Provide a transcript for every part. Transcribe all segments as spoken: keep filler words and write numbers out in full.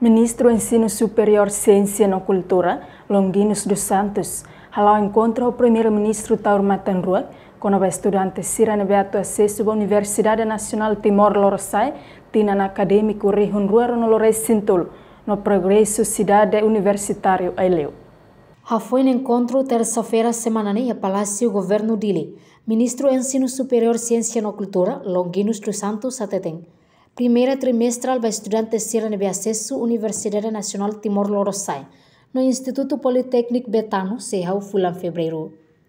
Ministro Ensino Superior, Ciência e Cultura, Longinus dos Santos, halau encontra o primeiro-ministro Taur Matanruak, com os estudantes Sirane Beato acesso à Universidade Nacional Timor-Leste, tina na acadêmico Rihun Ruaro no Lores Sintul, no progresso cidade universitário Aileu. Ha foi no encontro terça-feira semana em Palácio Governo Dili. Ministro Ensino Superior, Ciência e Cultura, Longinus dos Santos, atetém. Primeira trimestral para estudantes Sirane de acesso à Universidade Nacional Timor-Leste, no Instituto Politécnico Betano, Serrao, Fulan, fevereiro.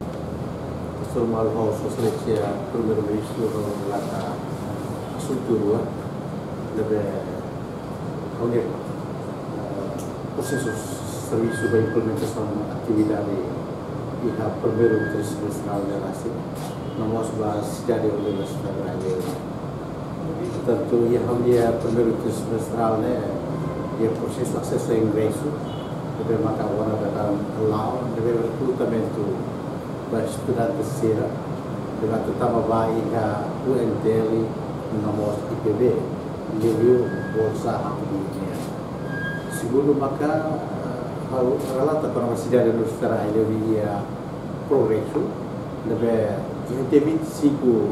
Formal House Society, primeiro-ministro da Sultura, deve unir processos de serviço da implementação da atividade e a primeiro trimestral da Rasi, na nossa cidade universitária. Portanto, ia primeiro trimestral, né, e o processo de acesso a ingresso, deve marcar o ano lá, deve recrutamento para estudantes Sira, deve tutama vai a U N T L na nossa I P B, deve bolsa hakimnya. Segundo maka relata para a cidade universitária deve ia progresso, deve vinte e cinco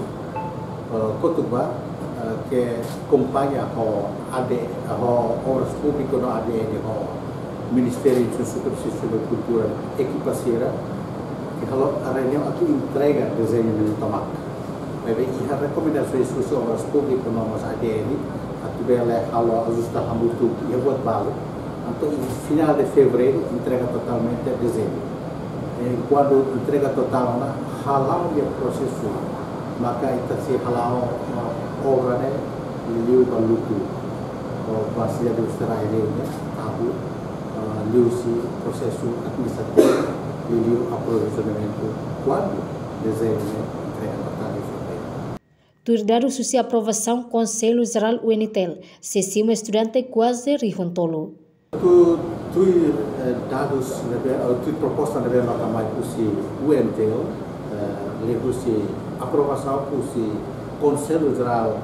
kotubah que acompanha a AD, a obras públicas no A D N, o Ministério de Superfície da Cultura, equipaceira, que a reunião aqui entrega desenho de tomac. Mas a recomendação de obras públicas no A D N, a tubela halo ajusta a muito e buat balo. Então, no final de fevereiro, entrega totalmente o desenho. E quando entrega total, halau o processo, maka itu si halau obra né, liu balutu, basia do Australia né, tahu liu si processo administrativo, liu aprovisionamento quando desenho entrega total de fevereiro. Turdado susi aprovação Conselho Geral U N T L, se cima estudante quase rihontolo. Tu tu dados tu proposta deve nota mais pusi U N T L, liu si aprovação pusi Conselho Geral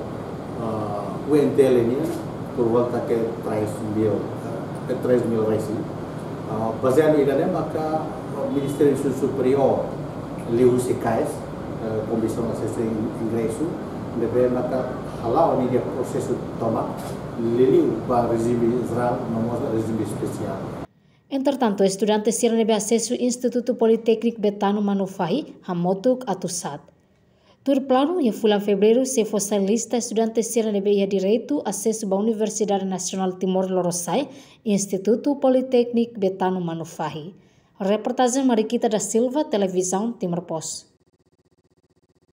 U N T L ini por volta que três mil três mil reais. Baseado em maka Ministério Superior liu si C A E S, Comissão de Acesso a Ingresso, deve maka halau ni dia processo toma liu para regime geral, não regime especial. Entretanto, estudantes Sirane de acesso ao Instituto Politécnico Betano Manufahi, Hamotuk Atusat. Tur plano em Fulan fevereiro se fosse lista estudantes Sirane de direito acesso à Universidade Nacional Timor-Leste, Instituto Politécnico Betano Manufahi. Reportagem Mariquita da Silva, Televisão Timor Post.